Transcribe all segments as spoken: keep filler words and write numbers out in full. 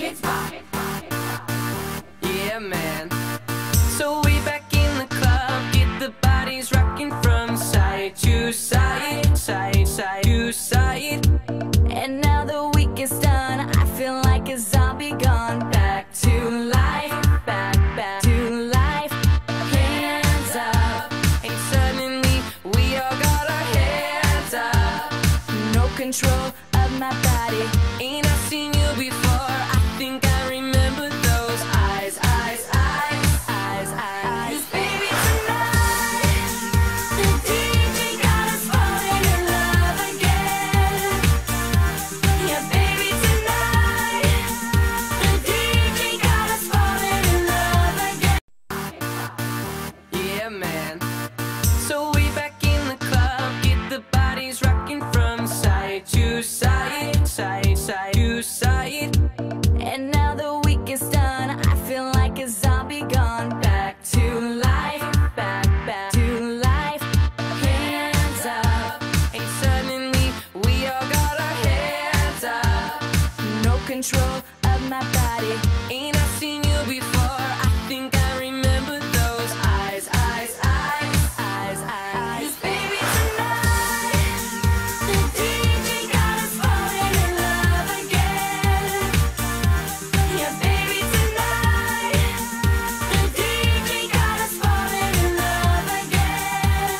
Kids Bop. Yeah, man. So we back in the club, get the bodies rocking from side to side, side, side to side. And now the week is done, I feel like a zombie gone back to life, back, back to life. Hands up, And suddenly we all got our hands up. no control of my body. Ain't I seen you before? I think I remember those eyes, eyes, eyes, eyes, eyes. 'Cause baby tonight, the D J got us falling in love again. Yeah, baby tonight, the D J got us falling in love again. Yeah, man. So we back in the club, get the bodies rocking from side to side, side, side to side. And now the week is done, I feel like a zombie gone back to life, back, back to life. Hands up, And suddenly we all got our hands up. no control of my body. Ain't I seen you before? I think I remember those eyes, eyes, eyes, eyes, eyes. 'Cause baby tonight, the D J got us falling in love again. Yeah, baby tonight, the D J got us falling in love again.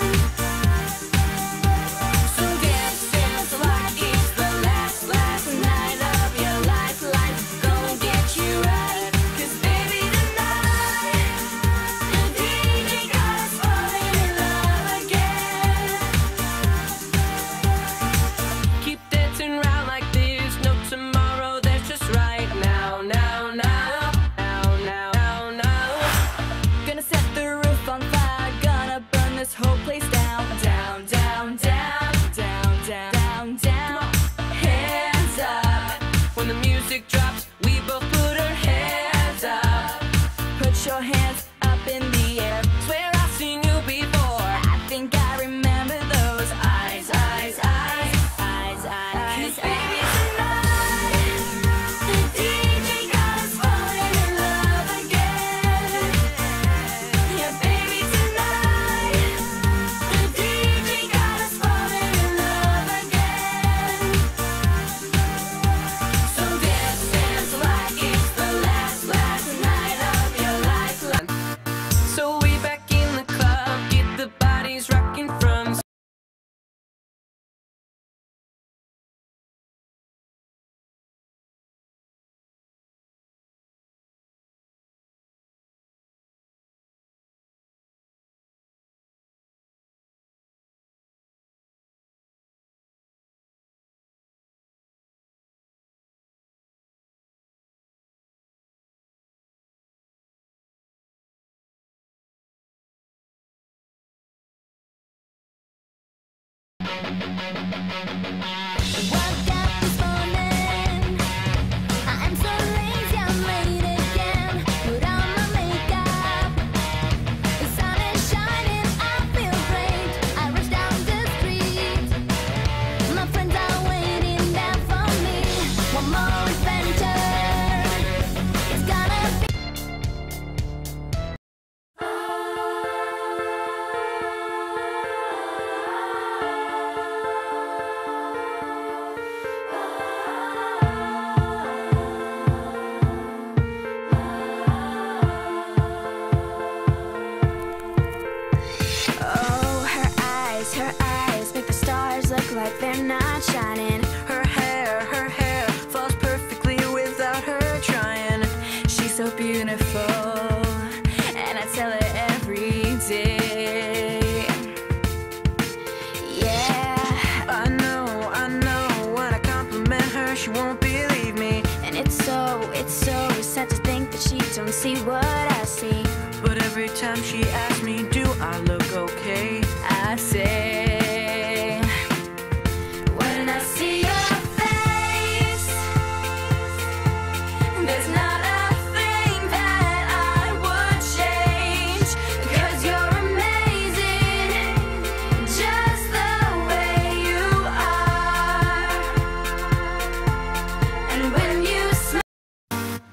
So dance, dance like it's the last, last night of your life. Life gon' get you right. 'Cause baby tonight, the D J got us falling in love again. Keep dancing round like there's no tomorrow. There's just right now, now, now, now, now, now, now. Gonna set the roof on fire, gonna burn this whole place down, down, down, down, down, down, down, down. Hands up, When the music drops, we both put our hands up. put your hands up in the air. Swear I've seen you before. I think I remember those eyes, eyes, eyes, eyes, eyes. 'Cause baby tonight, the D J got us falling in love again. Yeah, baby tonight, the D J got us falling in love again. So dance, dance like it's the last, last night of your life. So we back in the club, get the bodies rocking from Woke up this morning, I'm so lazy, I'm late again. Put on my makeup, the sun is shining, I feel great. I rush down the street, my friends are waiting there for me. One more adventure, it's gonna be. Oh, her eyes, her eyes make the stars look like they're not shining. her hair, her hair falls perfectly without her trying. She's so beautiful, and I tell her every day. Yeah, I know, I know, when I compliment her, she won't believe me. and it's so, it's so sad to think that she don't see what I see. But every time she asks me, do I look okay? I say, when I see your face, there's not a thing that I would change. 'Cause you're amazing, just the way you are. And when you smile,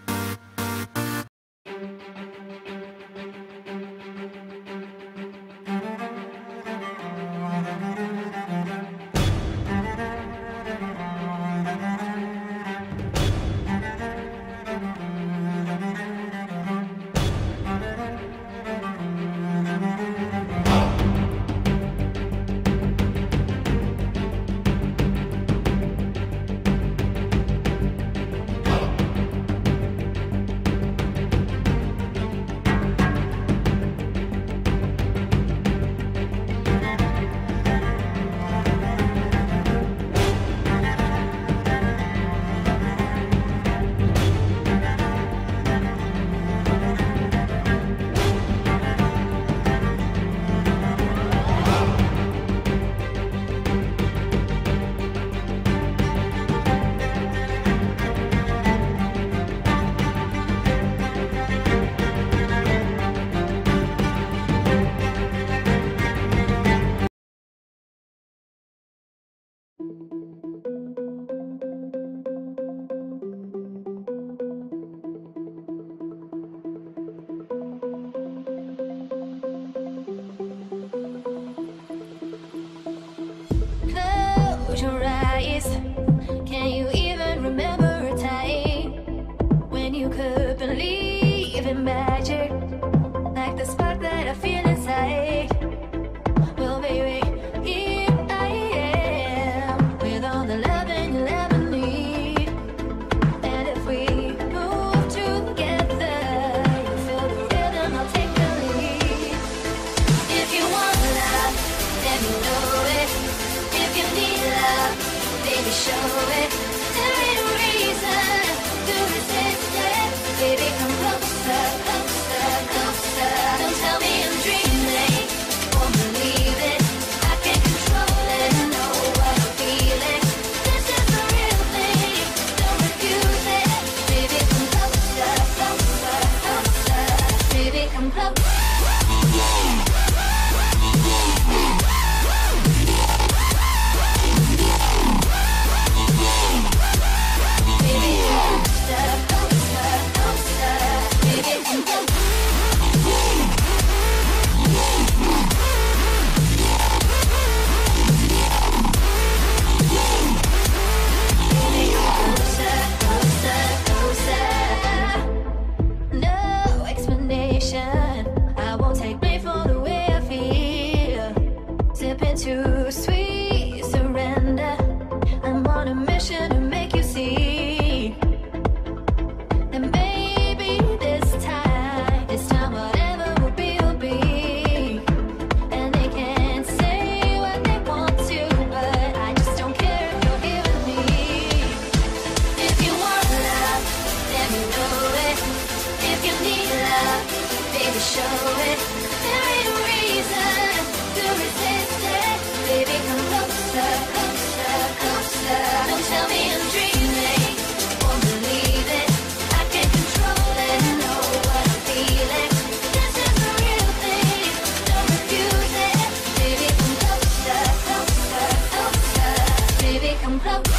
show it. There ain't a reason to resist it. Baby, come closer, closer, closer. Don't tell me I'm dreaming, won't believe it. I can't control it, know what I'm feeling. This is the real thing, don't refuse it. Baby, come closer, closer, closer. Baby, come closer.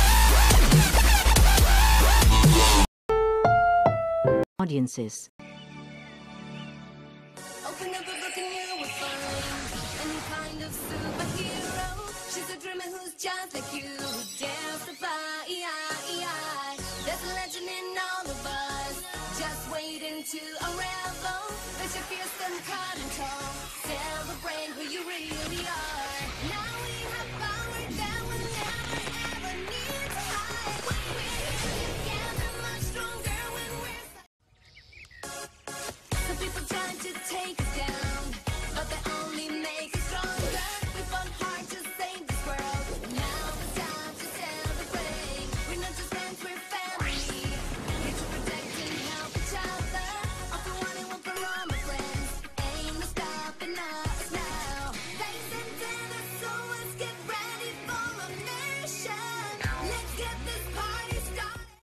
Audiences. Open up a book and you will find any kind of superhero. She's a dreamer who's just like you, who dares to fly. There's a legend in all of us, just waiting to unravel. There's your fierce and cutting tall. Celebrate who you really are. Now we have power that we'll never ever need to hide. We're together much stronger when we're. Some people try to take us down, but they only make us stronger. We fought hard to save this world, and now it's time to celebrate. We're not just friends, we're family. Here to protect and help each other. All for one and one for all my friends. Ain't no stopping us now. Ladies and gentlemen, so let's get ready for a mission. Let's get this party started.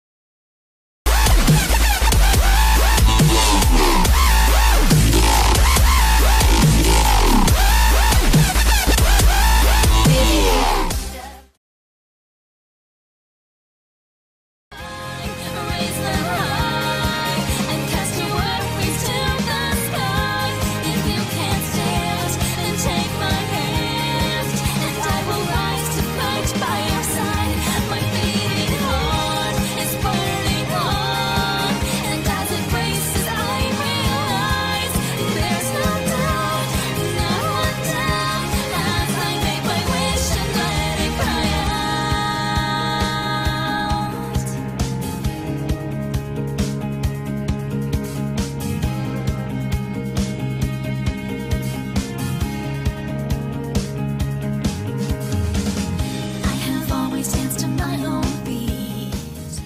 Raise them high and cast your worries to the sky. If you can't stand, then take my hand, and I will rise to fight by your side. My beating heart is burning on, and as it races, I realize there's no doubt, not one doubt, as I make my wish and let it cry out. I have always danced on my own beat.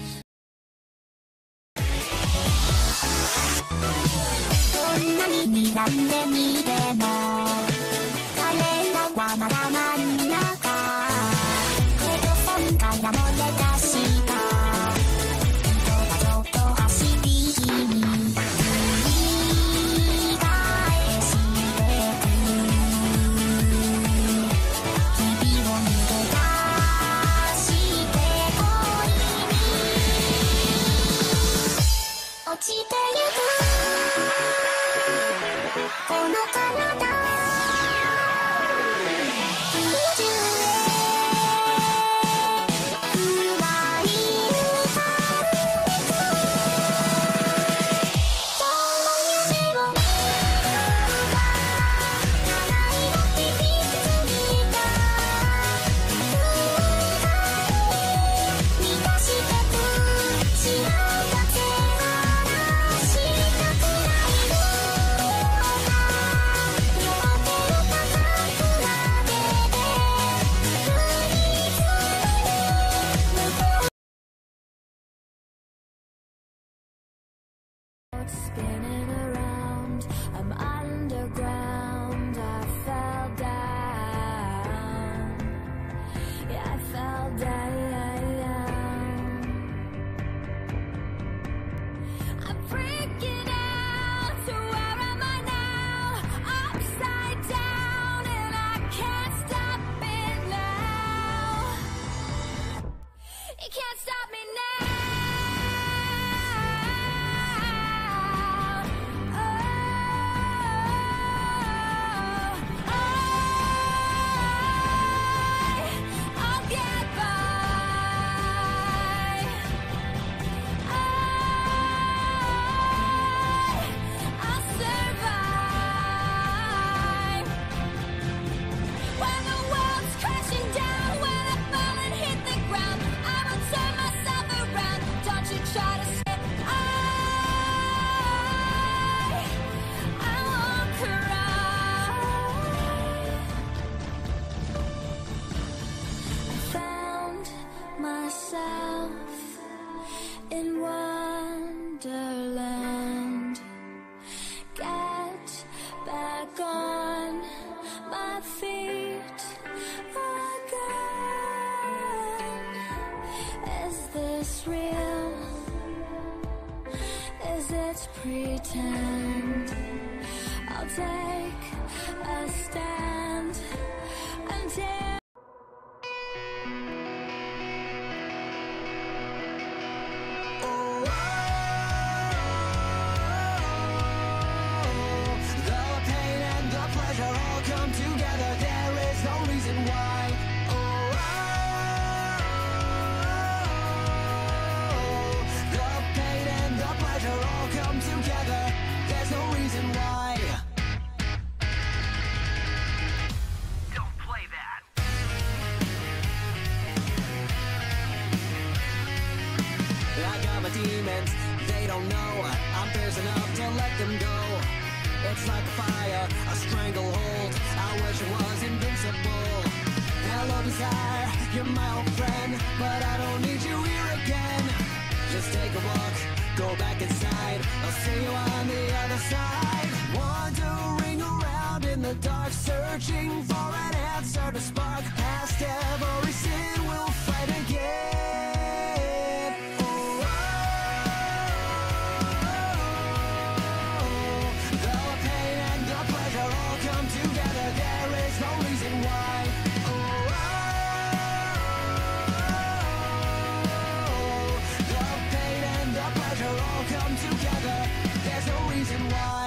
どんなに睨んでみても彼らはまだ真ん中けど今回は漏れ出した人がちょっと走り気に繰り返してく日々を逃げ出して恋に落ちてゆくこの体宇宙へ舞い歌う今日の夢を叶いの日々過ぎた満たしてく幸せ話したくないの両手を高く上げて振り付ける向こう Spinning around, I'm underground. I fell down. Yeah, I fell down. I'm freaking out. So where am I now? Upside down, and I can't stop it now. You can't stop me now. Oh. pretend I'll take a stand until the pain and the pleasure all come together. There is no reason why. Oh, the pain and the pleasure all come together. There's no reason why. Don't play that. I got my demons, they don't know I'm fierce enough to let them go. It's like a fire, a stranglehold. I wish it was invincible. Hello desire, you're my old friend, but I don't need you here again. Just take a walk, go back inside, I'll see you on the other side. Wandering around in the dark, searching for an answer to spark. Past every sin we'll fight again. Oh, the pain and the pleasure all come together. There is no reason why. Oh, the pain and the pleasure all come together. There's no reason why.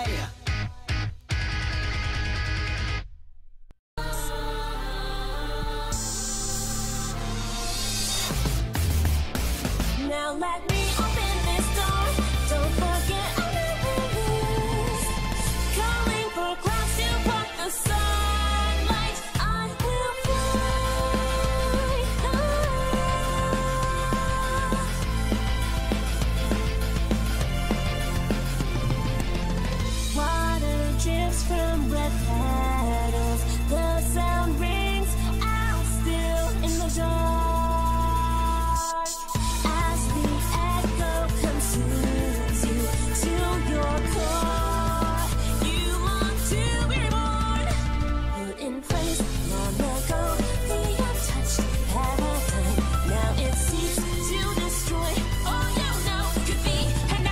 now let me open this door. Don't forget I never lose. Calling for clouds to block the sunlight. I will fly high. Water drips from red petals. The sound rings out still in the dark. As the echo consumes you to your core, you long to be reborn. Put in place long ago, the untouched have a time. Now it seeks to destroy all you know could be and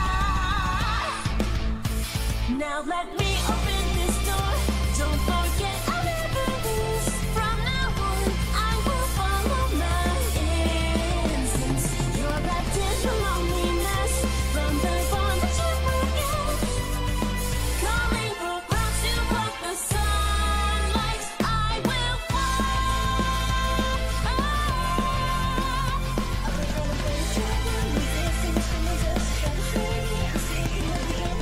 I. Now let me open this door. Don't forget I'll never lose. From now on, I will follow my instincts. You're wrapped in the loneliness from the bond that you forget. Calling for clouds to block the sunlight. I will fly. I'm gonna face your resistance from the dust. Try to free me, I'm seeking again.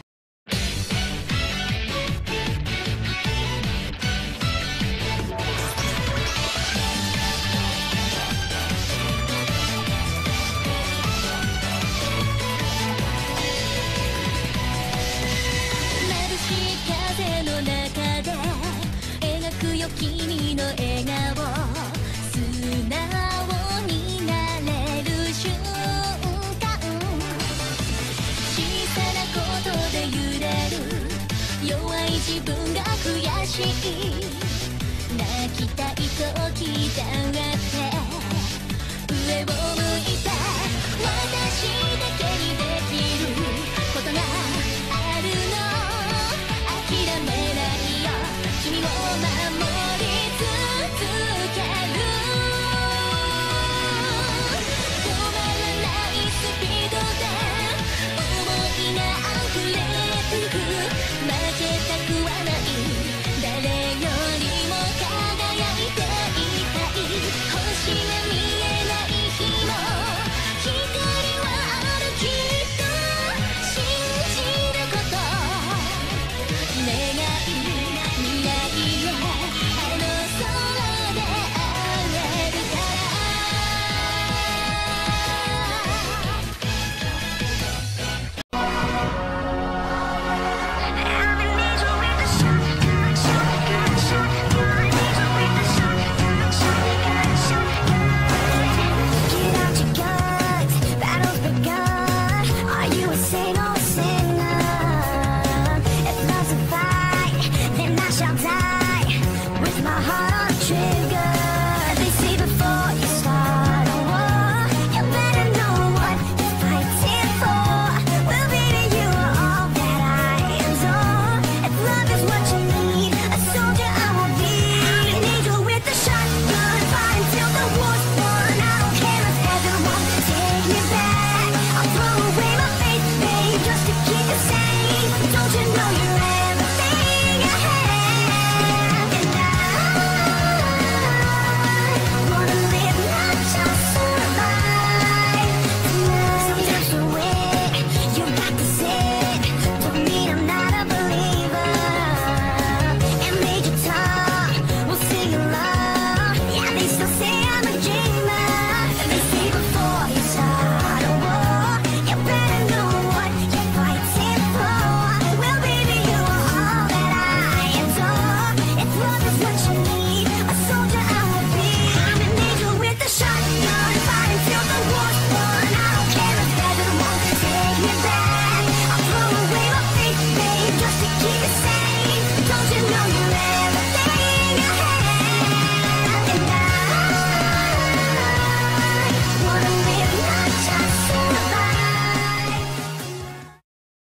眩しい風の中で描くよ君の笑顔。素直になれる瞬間。小さなことで揺れる弱い自分が悔しい。泣きたいと